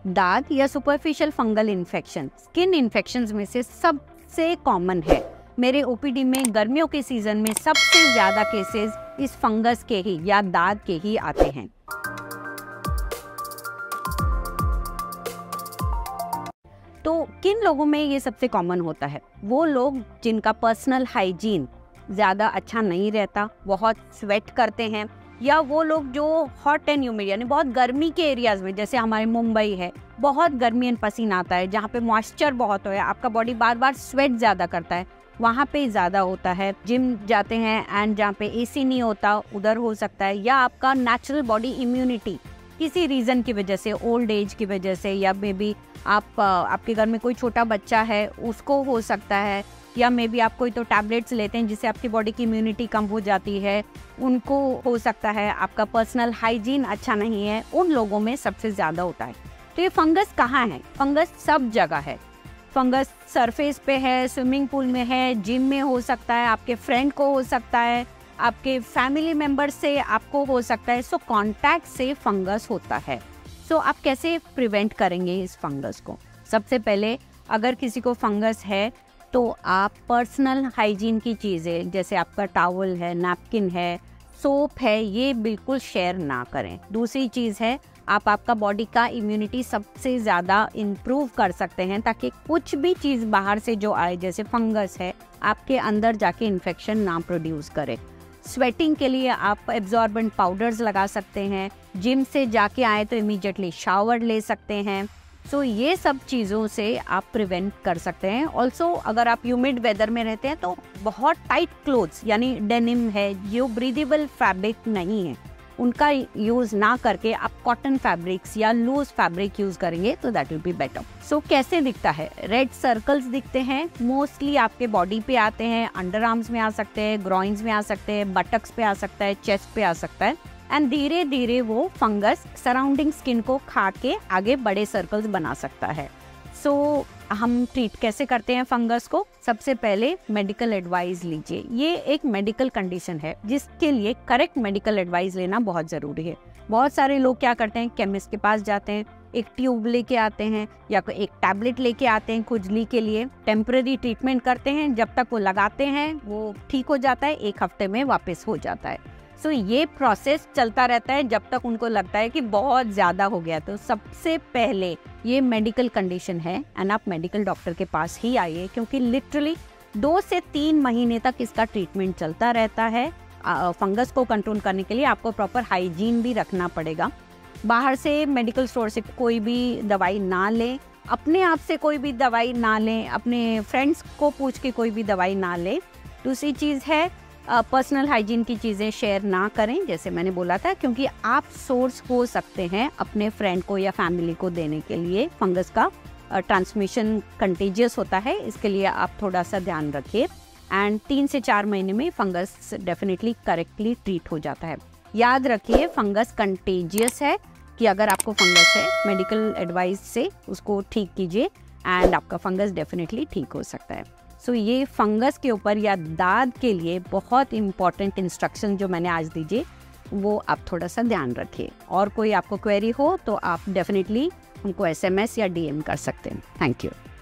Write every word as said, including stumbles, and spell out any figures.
दाद या superficial fungal infection skin infections में से सबसे कॉमन है। मेरे ओपीडी में गर्मियों के सीजन में सबसे ज्यादा केसेस इस फंगस के ही या दाद के ही आते हैं। तो किन लोगों में ये सबसे कॉमन होता है? वो लोग जिनका पर्सनल हाइजीन ज़्यादा अच्छा नहीं रहता, बहुत स्वेट करते हैं, या वो लोग जो हॉट एंड ह्यूमिड यानी बहुत गर्मी के एरियाज़ में, जैसे हमारे मुंबई है, बहुत गर्मी एंड पसीना आता है, जहाँ पे मॉइस्चर बहुत है, आपका बॉडी बार बार स्वेट ज़्यादा करता है, वहाँ पे ज़्यादा होता है। जिम जाते हैं एंड जहाँ पे एसी नहीं होता उधर हो सकता है, या आपका नेचुरल बॉडी इम्यूनिटी किसी रीज़न की वजह से, ओल्ड एज की वजह से, या मे बी आप आपके घर में कोई छोटा बच्चा है उसको हो सकता है, या मे बी आप कोई तो टैबलेट्स लेते हैं जिससे आपकी बॉडी की इम्यूनिटी कम हो जाती है, उनको हो सकता है। आपका पर्सनल हाइजीन अच्छा नहीं है, उन लोगों में सबसे ज़्यादा होता है। तो ये फंगस कहाँ है? फंगस सब जगह है। फंगस सरफेस पे है, स्विमिंग पूल में है, जिम में हो सकता है, आपके फ्रेंड को हो सकता है, आपके फैमिली मेम्बर से आपको हो सकता है। सो कांटेक्ट से फंगस होता है। सो आप कैसे प्रिवेंट करेंगे इस फंगस को? सबसे पहले अगर किसी को फंगस है तो आप पर्सनल हाइजीन की चीज़ें जैसे आपका टॉवल है, नैपकिन है, सोप है, ये बिल्कुल शेयर ना करें। दूसरी चीज़ है, आप आपका बॉडी का इम्यूनिटी सबसे ज़्यादा इम्प्रूव कर सकते हैं ताकि कुछ भी चीज़ बाहर से जो आए, जैसे फंगस है, आपके अंदर जाके इन्फेक्शन ना प्रोड्यूस करे। स्वेटिंग के लिए आप एब्जॉर्बेंट पाउडर्स लगा सकते हैं। जिम से जाके आए तो इमीडिएटली शावर ले सकते हैं। सो so, ये सब चीज़ों से आप प्रिवेंट कर सकते हैं। ऑल्सो अगर आप ह्यूमिड वेदर में रहते हैं तो बहुत टाइट क्लोथ्स यानी डेनिम है, जो ब्रीदेबल फैब्रिक नहीं है, उनका यूज़ ना करके आप कॉटन फैब्रिक्स या लूज फैब्रिक यूज़ करेंगे तो that will be better. So कैसे दिखता है? रेड सर्कल्स दिखते हैं, मोस्टली आपके बॉडी पे आते हैं, अंडर आर्म्स में आ सकते हैं, ग्रॉइंस में आ सकते हैं, बटक्स पे आ सकता है, चेस्ट पे आ सकता है, एंड धीरे धीरे वो फंगस सराउंडिंग स्किन को खा के आगे बड़े सर्कल्स बना सकता है। सो so, हम ट्रीट कैसे करते हैं फंगस को? सबसे पहले मेडिकल एडवाइस लीजिए। ये एक मेडिकल कंडीशन है जिसके लिए करेक्ट मेडिकल एडवाइस लेना बहुत ज़रूरी है। बहुत सारे लोग क्या करते हैं, केमिस्ट के पास जाते हैं, एक ट्यूब लेके आते हैं या कोई एक टैबलेट लेके आते हैं खुजली के लिए, टेम्पररी ट्रीटमेंट करते हैं, जब तक वो लगाते हैं वो ठीक हो जाता है, एक हफ्ते में वापस हो जाता है। सो so, ये प्रोसेस चलता रहता है जब तक उनको लगता है कि बहुत ज़्यादा हो गया। तो सबसे पहले ये मेडिकल कंडीशन है एंड आप मेडिकल डॉक्टर के पास ही आइए, क्योंकि लिटरली दो से तीन महीने तक इसका ट्रीटमेंट चलता रहता है। फंगस को कंट्रोल करने के लिए आपको प्रॉपर हाइजीन भी रखना पड़ेगा। बाहर से मेडिकल स्टोर से कोई भी दवाई ना लें, अपने आप से कोई भी दवाई ना लें, अपने फ्रेंड्स को पूछ के कोई भी दवाई ना लें। दूसरी चीज़ है, पर्सनल हाइजीन की चीज़ें शेयर ना करें, जैसे मैंने बोला था, क्योंकि आप सोर्स हो सकते हैं अपने फ्रेंड को या फैमिली को देने के लिए। फंगस का ट्रांसमिशन कंटेजियस होता है, इसके लिए आप थोड़ा सा ध्यान रखिए। एंड तीन से चार महीने में फंगस डेफिनेटली करेक्टली ट्रीट हो जाता है। याद रखिए, फंगस कंटेजियस है कि अगर आपको फंगस है, मेडिकल एडवाइस से उसको ठीक कीजिए एंड आपका फंगस डेफिनेटली ठीक हो सकता है। सो so, ये फंगस के ऊपर या दाद के लिए बहुत इंपॉर्टेंट इंस्ट्रक्शन जो मैंने आज दीजिए वो आप थोड़ा सा ध्यान रखिए। और कोई आपको क्वेरी हो तो आप डेफिनेटली हमको एस एम एस या डी एम कर सकते हैं। Thank you.